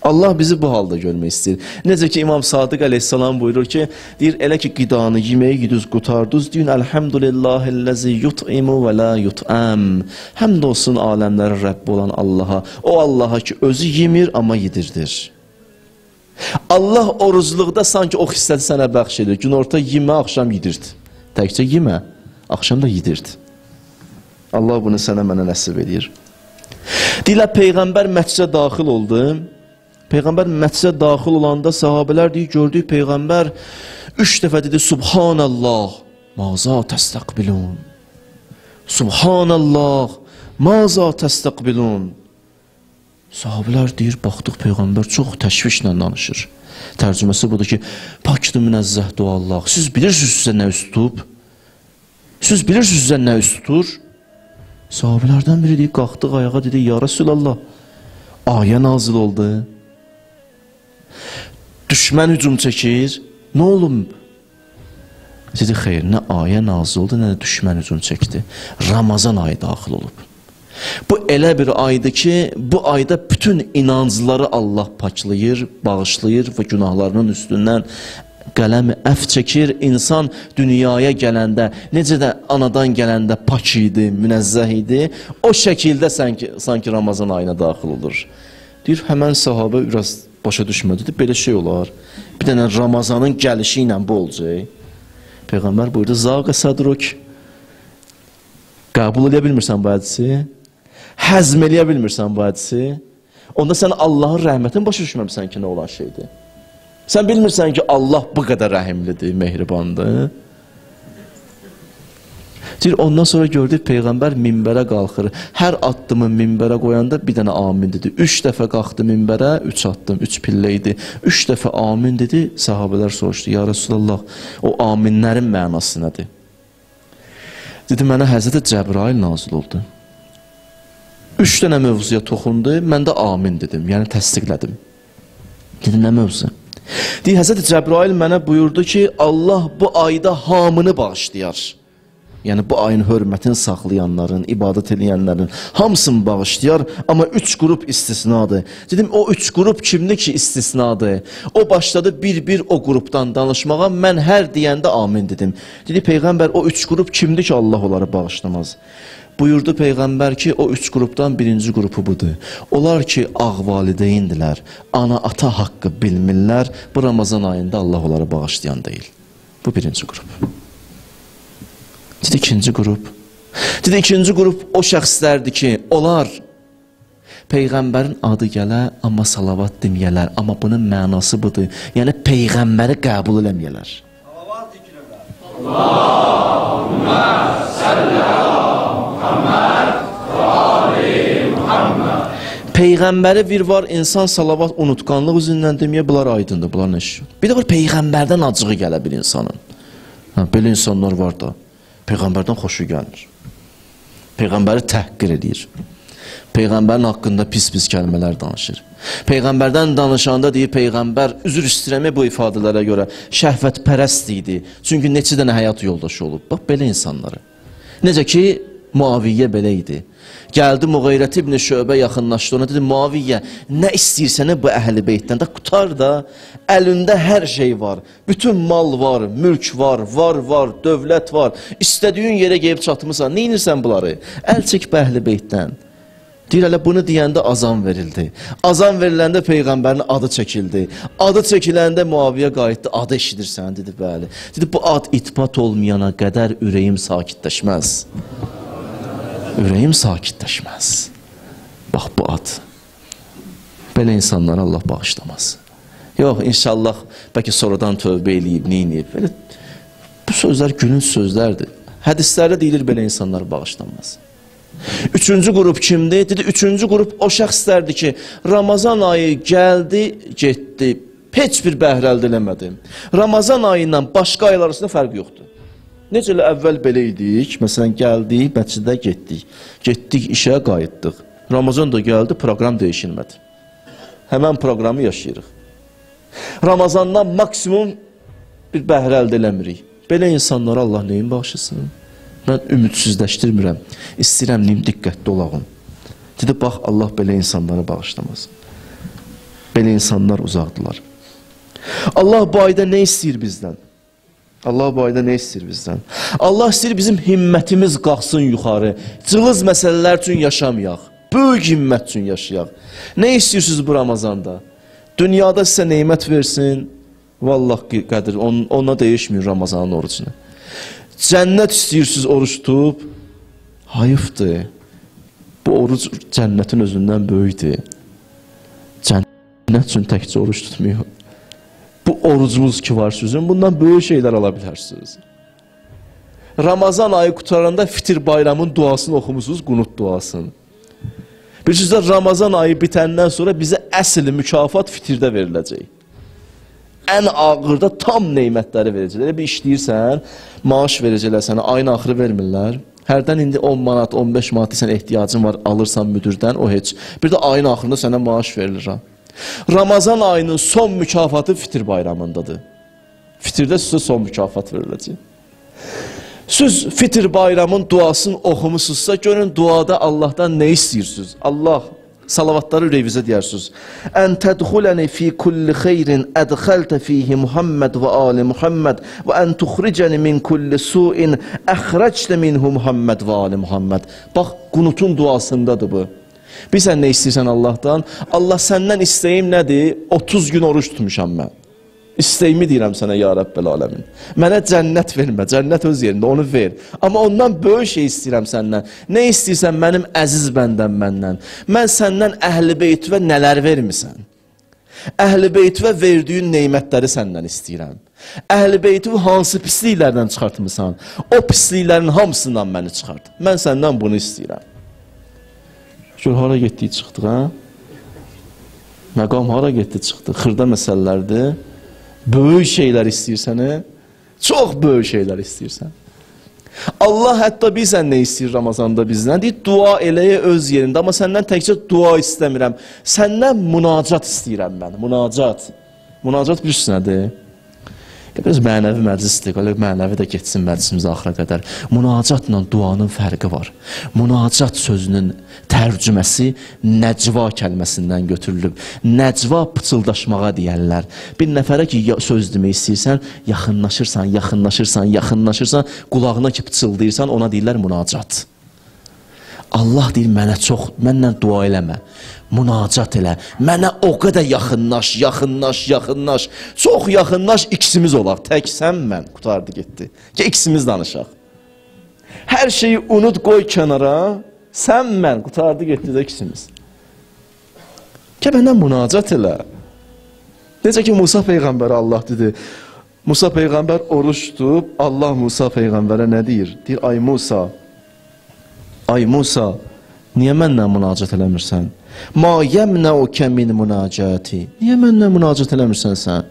Allah bizi bu halda görmək istəyir. Necə ki İmam Sadiq əleyhissalam buyurur ki, deyir elə ki qidanı yeməyi yuduz qutarduz, deyin elhamdülillahillezî yut'imu və la yut'am. Həmd olsun aləmlərin Rəbbi olan Allaha. O Allaha ki özü yemir amma yedirdir. Allah orucluqda sanki o xisləti sənə bəxş edir. Günorta yemə, axşam yedirdi. Təkcə yemə, axşam da yedirdi. Allah bunu sənə mənə nəsib edir. Deyirlər Peyğəmbər məscidə daxil oldu. Peyğəmbər məscidə daxil olanda sahabələr deyir, gördük Peyğəmbər 3 dəfə dedi Subhanallah, maza təstəqbilun. Subhanallah, maza təstəqbilun. Sahabələr deyir, baxdıq Peyğəmbər çox təşvişlə danışır. Tərcüməsi budur ki, pakdır münezzəhdir Allah. Siz bilirsiniz sizə nə üst tutub? Siz bilirsiniz sizə nə üst tutur? Sahabələrdən biri deyir, qalxdıq ayağa dedi, ya Rasulallah, ayə nazil oldu. Düşmən hücum çəkir. Nə olum? Dedi, xeyr, nə ayə nazil oldu, nə də düşmən hücum çəkdi. Ramazan ayı daxil olub. Bu elə bir aydır ki, bu ayda bütün inancları Allah paklayır, bağışlayır və günahlarının üstündən qələmi əf çəkir. İnsan dünyaya gələndə, necə də anadan gələndə pak idi, münəzzəh idi, o şəkildə sanki Ramazan ayına daxil olur. Deyir, həmən sahabə biraz başa düşmədi, belə şey olar. Bir dənə Ramazanın gəlişi ilə bu olacaq. Peyğəmbər buyurdu, zaqə sadruk. Qəbul edə bilmirsən bu hədisi? Həzm eləyə bilmirsən bu hədisi? Onda sən Allahın rəhmətini başa düşməmsən ki, nə olan şeydir. Sən bilmirsən ki, Allah bu qədər rəhimlidir, mehribandır. Deyir, ondan sonra gördük Peyğəmbər minbərə qalxır. Hər addımı minbərə qoyanda bir dənə amin dedi. 3 dəfə qalxdı minbərə, 3 addım, 3 pillə idi. 3 dəfə amin dedi, sahabələr soruşdu. Ya Resulallah, o aminlərin mənası nədir? Dedi, mənə Həzrəti Cəbrail nazil oldu. 3 dənə mövzuya toxundu, mən də amin dedim, yəni təsdiqlədim. Dedi, nə mövzu? Deyir, Həzrəti Cəbrail mənə buyurdu ki, Allah bu ayda hamını bağışlayar. Yəni bu ayın hörmətini saxlayanların, ibadət edənlərin hamısını bağışlayar, amma 3 qrup istisnadır. Dedim, o 3 qrup kimdir ki istisnadır? O başladı bir-bir o qrupdan danışmağa, mən hər deyəndə amin dedim. Dedi, Peyğəmbər, o 3 qrup kimdir ki Allah onları bağışlamaz? Buyurdu Peyğəmbər ki, o 3 qrupdan birinci qrupu budur. Onlar ki, ağ valideyndilər, ana-ata haqqı bilmirlər, bu Ramazan ayında Allah onları bağışlayan deyil. Bu birinci qrup. Dedi, ikinci qrup. Dedi, ikinci qrup o şəxslərdir ki, onlar Peyğəmbərin adı gələ, amma salavat deməyələr, amma bunun mənası budur. Yəni, Peyğəmbəri qəbul eləməyələr. Salavat zikr elə. Allahümmə səllə Muhammed və ali Muhammed. Peyğəmbəri bir var, insan salavat unutqanlıq üzündən deməyə, bunlar aydındır, bunlar nə şükür. Bir də var, Peyğəmbərdən acığı gələ bir insanın. Belə insanlar var da. Peyğəmbərdən xoşu gəlmir. Peyğəmbəri təhqir edir. Peyğəmbərin haqqında pis-pis kəlmələr danışır. Peyğəmbərdən danışanda deyir, Peyğəmbər üzr istəyirəm bu ifadələrə görə şəhvətpərəst idi. Çünki neçə dənə həyat yoldaşı olub. Bax, belə insanları. Necə ki, Muaviyyə belə idi. Gəldi Muğeyrət ibn Şöbə yaxınlaşdı ona, dedi, Muaviyyə, nə istəyirsən bu əhl-i beytdən də qutar da, əlində hər şey var, bütün mal var, mülk var, var, dövlət var, istədiyin yerə gəlib çatmısan, neynirsən bunları? Əl çək bu əhl-i beytdən. Deyir, hələ bunu deyəndə azan verildi. Azan veriləndə Peyğəmbərin adı çəkildi. Adı çəkiləndə Muaviyyə qayıtdı, adı eşidirsən, dedi, bəli. Dedi, bu ad itbat olmayana qədər ürəyim sakitləşməz. Ürəyim sakitləşməz. Bax, bu ad. Belə insanlara Allah bağışlamaz. Yox, inşallah, bəlkə sonradan tövbə eləyib, neyniyib. Bu sözlər gülünç sözlərdir. Hədislərdə deyilir, belə insanlar bağışlanmaz. Üçüncü qrup kimdir? Dedi, üçüncü qrup o şəxslərdir ki, Ramazan ayı gəldi, getdi, heç bir bəhrə əldə eləmədi. Ramazan ayı ilə başqa aylar arasında fərq yoxdur. Necə elə əvvəl belə idik, məsələn, gəldik, məscidə getdik. Getdik, işə qayıtdıq. Ramazan da gəldi, proqram dəyişilmədi. Həmən proqramı yaşayırıq. Ramazandan maksimum bir bəhrə əldə eləmirik. Belə insanlara Allah neyin bağışlasın? Mən ümidsizləşdirmirəm. İstəyirəm neyim diqqətli olağım. Dedi, bax, Allah belə insanları bağışlamaz. Belə insanlar uzaqdılar. Allah bu ayda nə istəyir bizdən? Allah bu ayda nə istəyir bizdən? Allah istəyir bizim himmətimiz qalxsın yuxarı. Cılız məsələlər üçün yaşamayaq. Böyük himmət üçün yaşayaq. Nə istəyirsiniz bu Ramazanda? Dünyada sizə neymət versin. Vallahi qədir, ona değişmir Ramazanın orucunu. Cənnət istəyirsiniz oruç tutub. Hayıfdır. Bu oruc cənnətin özündən böyükdür. Cənnət üçün təkcə oruç tutmuyor. Bu orucunuz ki var sizin, bundan böyük şeylər ala bilərsiniz. Ramazan ayı qutaranda fitir bayramın duasını oxumusunuz, qunut duasını. Bilirsiniz, Ramazan ayı bitəndən sonra bizə əsl mükafat fitirdə veriləcək. Ən ağırda tam neymətləri verəcəklər. Bir işləyirsən, maaş verəcəklər sənə, ayın axırı vermirlər. Hərdən indi 10 manat, 15 manat sən ehtiyacın var, alırsan müdürdən, o heç. Bir də ayın axırında sənə maaş verilir. Ramazan ayının son mükafatı fitir bayramındadır. Fitirdə sizə son mükafat veriləcək. Siz fitir bayramın duasını oxumusunuzsa, görün duada Allahdan nə istəyirsiniz? Allah salavatları ürəyinizə deyirsiniz. Ən tədxuləni fi kulli xeyrin ədxəltə fihi Muhammed və ali Muhammed və ən tuxricəni min kulli suin əxrəctə minhu Muhammed və ali Muhammed. Bax, qunutun duasındadır bu. Bilsən nə istəyirsən Allahdan? Allah səndən istəyim nədir? 30 gün oruç tutmuşam mən. İstəyimi deyirəm sənə ya Rəbbəl aləmin. Mənə cənnət vermə, cənnət öz yerində, onu ver. Amma ondan böyük şey istəyirəm səndən. Nə istəyirsən mənim əziz bəndəm məndən? Mən səndən əhl-i beytüvə nələr vermirsən? Əhl-i beytüvə verdiyin neymətləri səndən istəyirəm. Əhl-i beytüvə hansı pisliklərdən çıxartmısan? O pisliklərin hamısından məni çıxart. Mən səndən bunu istəyirəm. Gör, hara getdik çıxdıq, hə? Məqam hara getdi çıxdı? Xırda məsələlərdir. Böyük şeylər istəyirsən, çox böyük şeylər istəyirsən. Allah hətta bilsən nə istəyir Ramazanda bizdən? Deyir, dua eləyə öz yerində, amma səndən təkcə dua istəmirəm. Səndən münacat istəyirəm mən, münacat. Münacat bilirsiniz nədir? Biraz mənəvi məclisdir, mənəvi də geçsin məclisimiz axıra qədər. Münacatla duanın fərqi var. Münacat sözünün tərcüməsi nəcva kəlməsindən götürülüb. Nəcva pıçıldaşmağa deyərlər. Bir nəfərə ki söz demək istəyirsən, yaxınlaşırsan, yaxınlaşırsan, yaxınlaşırsan, qulağına ki pıçıldayırsan, ona deyirlər münacat. Allah deyir, mənə çox, mənlə dua eləmə, münacat elə, mənə o qədər yaxınlaş, yaxınlaş, yaxınlaş, çox yaxınlaş, ikisimiz olaq, tək sən mən, qutardı getdi, ki ikisimiz danışaq. Hər şeyi unut, qoy kənara, sən mən, qutardı getdi də ikisimiz. Ki məndən münacat elə. Necə ki Musa Peyğəmbərə Allah dedi, Musa Peyğəmbər oruç tutub, Allah Musa Peyğəmbərə nə deyir? Deyir, ay Musa, niyə məndən münacat eləmirsən? Ma yəmnəukə min münacati. Niyə məndən münacat eləmirsən sən?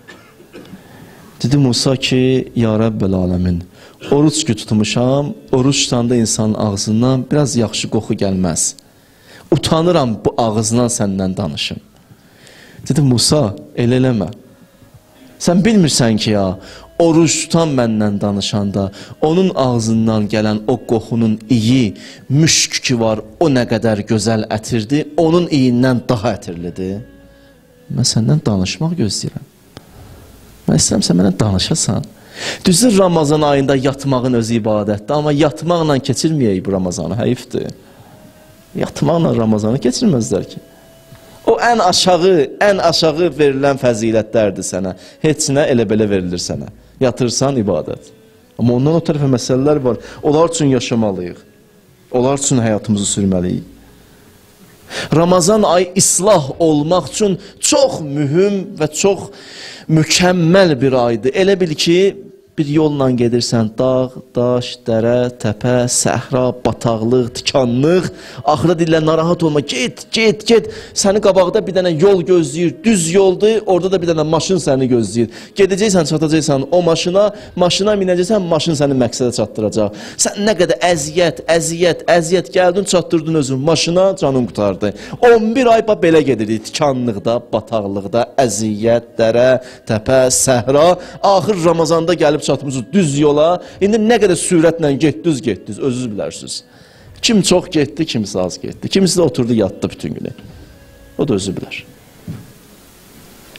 Dedi Musa ki, ya Rəbbəl aləmin, oruç ki tutmuşam, oruç tutanda insanın ağzından biraz yaxşı qoxu gəlməz. Utanıram bu ağızdan səndən danışım. Dedi Musa, elə eləmə. Sən bilmirsən ki ya, oruç tutan məndən danışanda, onun ağzından gələn o qoxunun iyi, müşk ki var, o nə qədər gözəl ətirdir, onun iyindən daha ətirlidir. Mən səndən danışmaq gözləyirəm. Mən istəyirəm, sən mənə danışasan. Düzdür, Ramazan ayında yatmağın özü ibadətdir, amma yatmaqla keçirməyək bu Ramazanı, həyifdir. Yatmaqla Ramazanı keçirməzlər ki. O ən aşağı verilən fəzilətlərdir sənə. Heç nə elə-belə verilir sənə. Yatırsan ibadət. Amma ondan o tərəfə məsələlər var. Onlar üçün yaşamalıyıq. Onlar üçün həyatımızı sürməliyik. Ramazan ayı islah olmaq üçün çox mühüm və çox mükəmməl bir aydır. Elə bil ki, bir yolla gedirsən, dağ, daş, dərə, təpə, səhra, bataqlıq, tikanlıq. Axıra deyirlər, narahat olma, get. Səni qabaqda bir dənə yol gözləyir, düz yoldur, orada da bir dənə maşın səni gözləyir. Gedəcəksən, çatacaqsan o maşına minəcəksən, maşın səni məqsədə çatdıracaq. Sən nə qədər əziyyət gəldin, çatdırdın özün maşına, canın qutardı. 11 ay belə gedirdi, tikanlıqda, bataqlıqda, əziyyət, dərə, təpə, səhra. Axır Ramazanda gəlib çatmışsınız düz yola, indi nə qədər sürətlə getdiniz, özünüz bilərsiniz. Kim çox getdi, kimisi az getdi, kimisi də oturdu, yatdı bütün günü. O da özü bilər.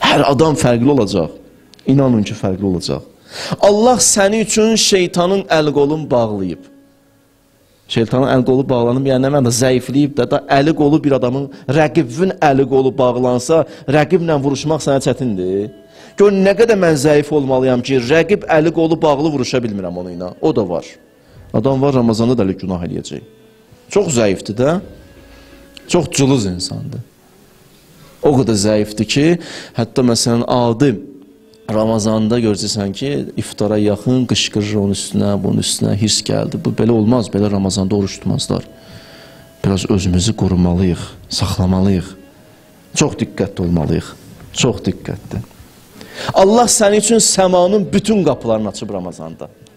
Hər adam fərqli olacaq. İnanın ki, fərqli olacaq. Allah səni üçün şeytanın əl-qolun bağlayıb. Şeytanın əl-qolu bağlanıb, yəni nə məndə zəifləyib də əl-qolu bir adamın, rəqibin əl-qolu bağlansa, rəqiblə vuruşmaq sənə çətindir. Gör, nə qədər mən zəif olmalıyam ki, rəqib əl-qolu bağlı vuruşa bilmirəm onunla. O da var. Adam var, Ramazanda da günah eləyəcək. Çox zəifdir də, çox cılız insandır. O qədər zəifdir ki, hətta məsələn, adi Ramazanda görəcəksən ki, iftara yaxın qışqırır onun üstünə, bunun üstünə, hirs gəldi. Bu belə olmaz, belə Ramazanda oruç tutmazlar. Biraz özümüzü qorumalıyıq, saxlamalıyıq. Çox diqqətli olmalıyıq, çox diqqətli. Allah sənin üçün səmanın bütün qapılarını açıb Ramazanda.